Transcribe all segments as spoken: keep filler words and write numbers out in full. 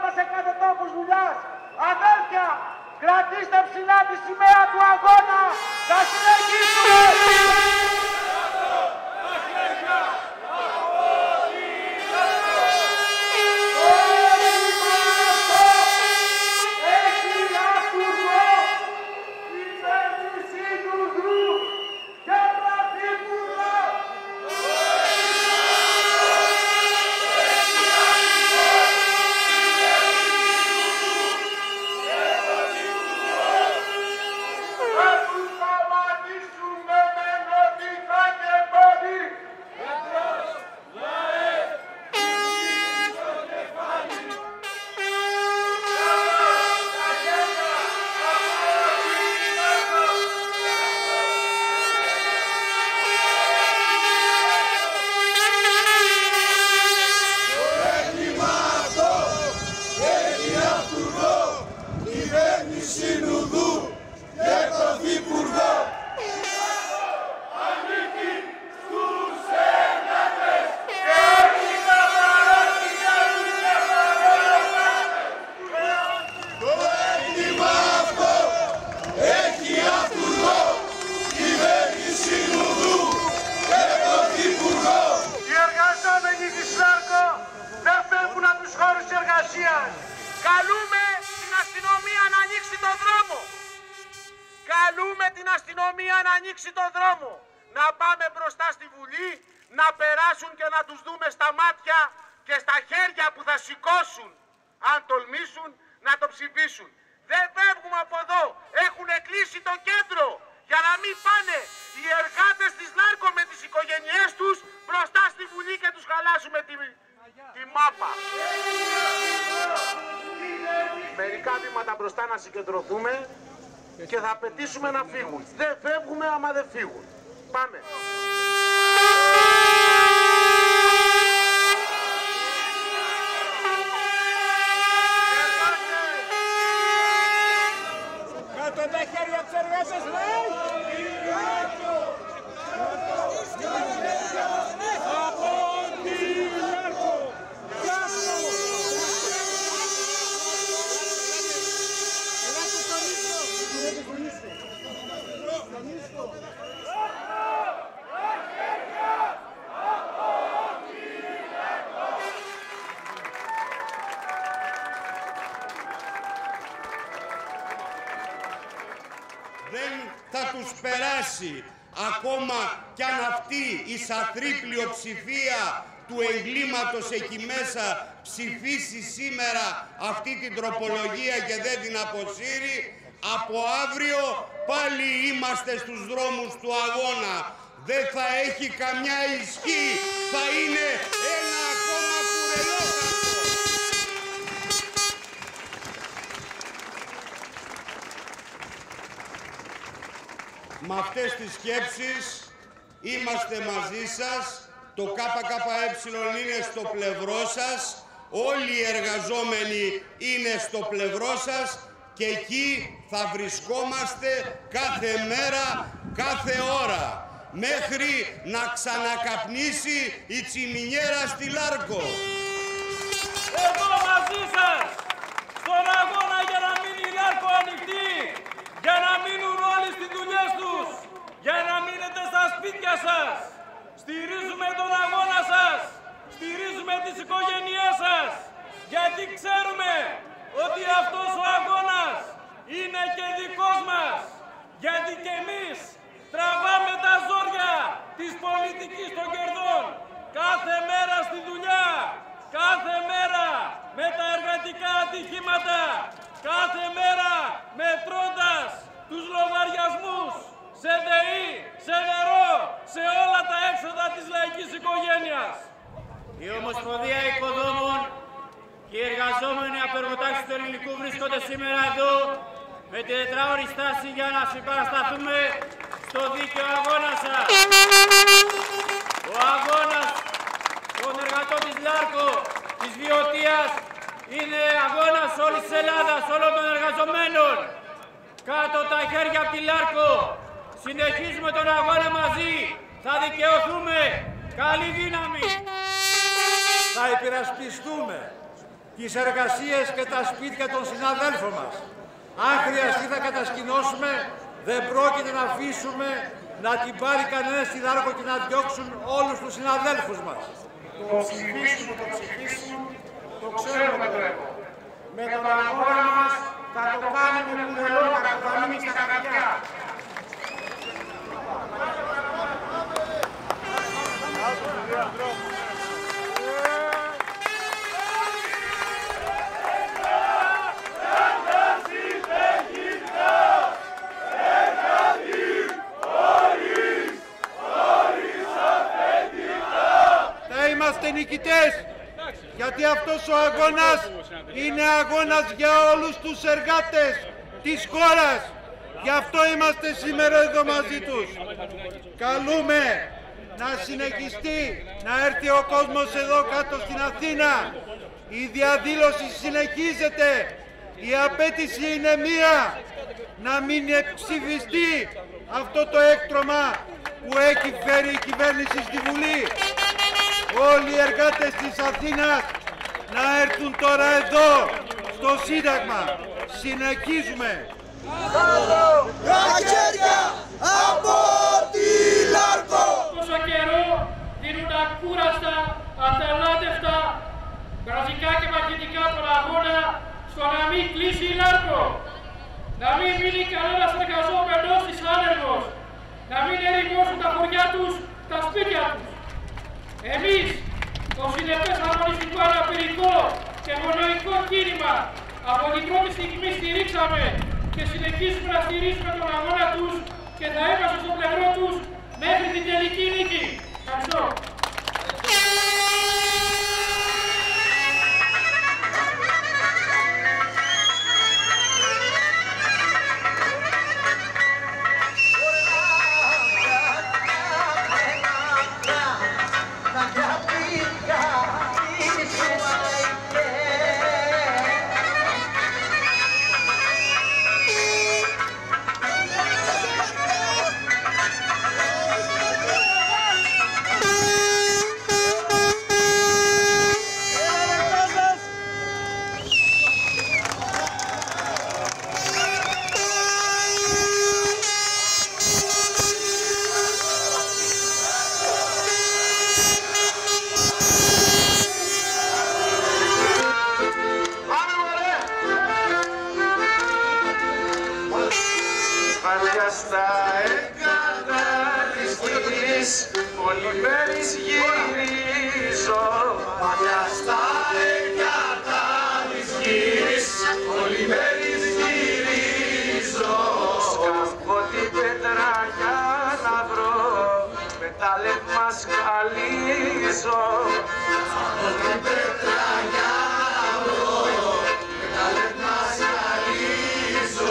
ακόμα σε κάθε τόπους δουλειάς. Αδέρφια, κρατήστε ψηλά τη σημαία του αγώνα. Θα συνεχίσουμε. Καλούμε την αστυνομία να ανοίξει τον δρόμο. Καλούμε την αστυνομία να ανοίξει τον δρόμο. Να πάμε μπροστά στη Βουλή, να περάσουν και να τους δούμε στα μάτια και στα χέρια που θα σηκώσουν, αν τολμήσουν, να το ψηφίσουν. Δεν φεύγουμε από εδώ. Έχουν κλείσει το κέντρο για να μην πάνε οι εργάτες της Λάρκο με τις οικογένειές τους μπροστά στη Βουλή και τους χαλάσουμε τη, τη μάπα. Μερικά βήματα μπροστά να συγκεντρωθούμε και θα απαιτήσουμε να φύγουν. Δεν φεύγουμε άμα δεν φύγουν. Πάμε. Κάτω τα χέρια τους εργάτες, λέει! Δεν θα τους περάσει ακόμα κι αν αυτή η σαθρή πλειοψηφία του εγκλήματος εκεί μέσα ψηφίσει σήμερα αυτή την τροπολογία και δεν την αποσύρει. Από αύριο πάλι είμαστε στους δρόμους του αγώνα. Δεν θα έχει καμιά ισχύ, θα είναι ένα ακόμα κουρελόχαρτο. Με αυτές τις σκέψεις είμαστε μαζί σας, το ΚΚΕ είναι στο πλευρό σας, όλοι οι εργαζόμενοι είναι στο πλευρό σας και εκεί θα βρισκόμαστε κάθε μέρα, κάθε ώρα, μέχρι να ξανακαπνίσει η τσιμινιέρα στη Λάρκο. Εδώ μαζί σας, στον αγώνα για να μείνει η Λάρκο ανοιχτή, για να μείνουν όλοι στις δουλειές τους, για να μείνετε στα σπίτια σας. Στηρίζουμε τον αγώνα σας, στηρίζουμε τις οικογένειές σας, γιατί ξέρουμε ότι αυτός ο αγώνας είναι και δικός μας, γιατί και εμείς τραβάμε τα ζόρια της πολιτικής των κερδών κάθε μέρα στη δουλειά, κάθε μέρα με τα εργατικά ατυχήματα, κάθε μέρα μετρώντας τους λογαριασμούς σε ΔΕΗ, σε νερό, σε όλα τα έξοδα της λαϊκής οικογένειας. Η Ομοσπονδία Οικοδόμων και οι εργαζόμενοι από εργοτάξεις του ελληνικού βρίσκονται σήμερα εδώ με τη τετράωρη στάση για να συμπαρασταθούμε στο δίκαιο αγώνα σας. Ο αγώνας των εργατών της Λάρκο, της Βιωτίας, είναι αγώνας όλης της Ελλάδας, όλων των εργαζομένων. Κάτω τα χέρια από τη Λάρκο. Συνεχίζουμε τον αγώνα μαζί. Θα δικαιωθούμε. Καλή δύναμη. Θα υπερασπιστούμε τις εργασίες και τα σπίτια των συναδέλφων μας. Αν χρειαστεί θα κατασκηνώσουμε, δεν πρόκειται να αφήσουμε να την πάρει κανένας στη Λάρκο και να διώξουν όλους τους συναδέλφους μας. Το ψηφίσουν, το ψηφίσουν, το ξέρουμε το έργο. Με τον αγώνα μας θα το κάνουμε κουδελόκα, θα μείνει στα χαρτιά. Είμαστε νικητές, γιατί αυτός ο αγώνας είναι αγώνας για όλους τους εργάτες της χώρας. Γι' αυτό είμαστε σήμερα εδώ μαζί τους. Καλούμε να συνεχιστεί, να έρθει ο κόσμος εδώ κάτω στην Αθήνα. Η διαδήλωση συνεχίζεται. Η απέτηση είναι μία, να μην ψηφιστεί αυτό το έκτρωμα που έχει φέρει η κυβέρνηση στη Βουλή. Όλοι οι εργάτες της Αθήνας να έρθουν τώρα εδώ, στο Σύνταγμα. Συνεχίζουμε. Κάτω τα χέρια από τη Λάρκο! Τόσο καιρό δίνουν ακούραστα, αταλάντευτα, γραφικά και μαχητικά τον αγώνα στο να μην κλείσει η Λάρκο. Να μην μείνει κανένας εργαζόμενος της άνεργος. Να μην ερημώσουν τα χωριά τους, τα σπίτια τους. Εμείς, το συνεπές αγωνιστικό αναπηρικό και ευνοϊκό κίνημα, από την πρώτη στιγμή στηρίξαμε και συνεχίζουμε να στηρίζουμε τον αγώνα τους και θα είμαστε στο πλευρό τους μέχρι την τελική νίκη. Ευχαριστώ. Στα έκανα της γης, πολυμέρης γυρίζω. Παλιά στα έκανα της γης, πολυμέρης γυρίζω. Σκαφώ την πέτρα για να βρω, με τα λεύμα σκαλίζω. Σκαφώ την πέτρα για να βρω, με τα λεύμα σκαλίζω.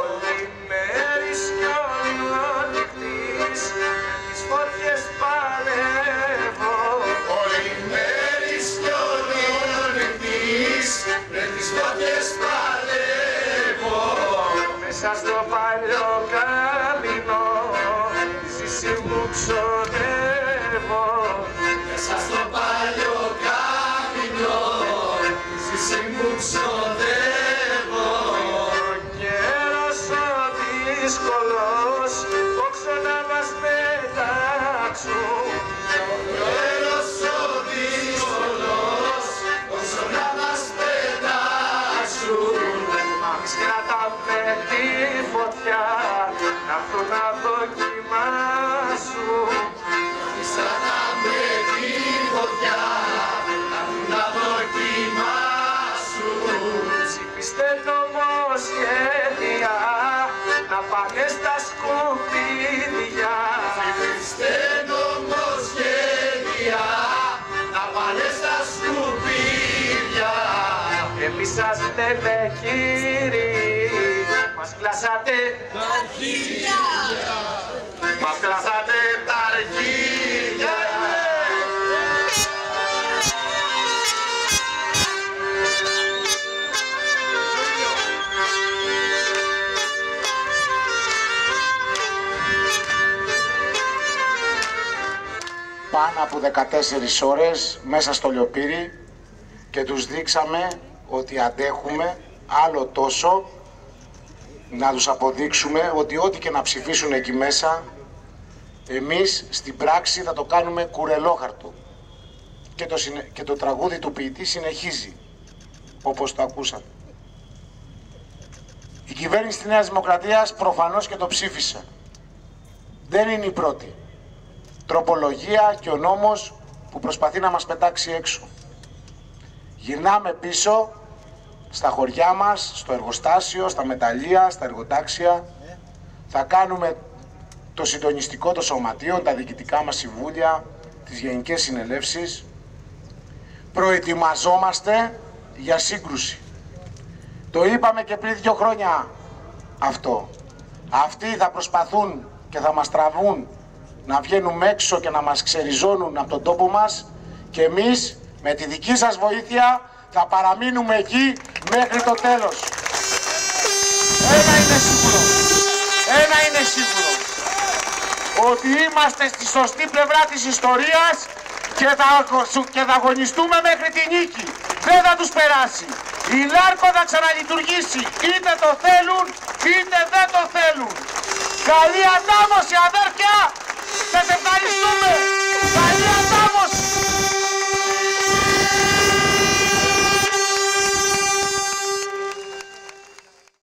Φώτιες παλεύω, όλη μέρης κι όλη νυχτής, με τις φώτιες παλεύω. Μέσα στο παλιό καμινό, ζήση μου ξοδεύω. Μέσα στο παλιό καμινό, ζήση μου ξοδεύω. Ο καιρός ο δύσκολος, όξο να μας μετάξουν. Ο καιρός ο δύσκολος, όξο να μας πετάξουν. Μα εμείς κρατάμε τη φωτιά, να έρθουν να δοκιμάσουν. Εμείς κρατάμε τη φωτιά, να έρθουν να δοκιμάσουν. Ψηφίστε νομοσχέδια, να πάνε στα σκουπίδια. Ψηφίστε νομοσχέδια, να πάνε στα σκουπίδια. Εμείς σας λέμε κύριοι, μας κλάσατε τα αρχίδια. Μας κλάσατε τα αρχίδια. Πάνω από δεκατέσσερις ώρες μέσα στο Λιοπύρι και τους δείξαμε ότι αντέχουμε άλλο τόσο να τους αποδείξουμε ότι ό,τι και να ψηφίσουν εκεί μέσα, εμείς στην πράξη θα το κάνουμε κουρελόχαρτο. Και το, συνε... και το τραγούδι του ποιητή συνεχίζει, όπως το ακούσατε. Η κυβέρνηση της Νέας Δημοκρατίας προφανώς και το ψήφισε. Δεν είναι η πρώτη τροπολογία και ο νόμος που προσπαθεί να μας πετάξει έξω. Γυρνάμε πίσω στα χωριά μας, στο εργοστάσιο, στα μεταλλεία, στα εργοτάξια. Θα κάνουμε το συντονιστικό των σωματείων, τα διοικητικά μας συμβούλια, τις γενικές συνελεύσεις. Προετοιμαζόμαστε για σύγκρουση. Το είπαμε και πριν δύο χρόνια αυτό. Αυτοί θα προσπαθούν και θα μας τραβούν να βγαίνουμε έξω και να μας ξεριζώνουν από τον τόπο μας και εμείς με τη δική σας βοήθεια θα παραμείνουμε εκεί μέχρι το τέλος. Ένα είναι σίγουρο, ένα είναι σίγουρο, ότι είμαστε στη σωστή πλευρά της ιστορίας και θα, και θα αγωνιστούμε μέχρι τη νίκη. Δεν θα τους περάσει. Η Λάρκο θα ξαναλειτουργήσει, είτε το θέλουν είτε δεν το θέλουν. Καλή ανάμωση, αδέρφια! Σας ευχαριστούμε!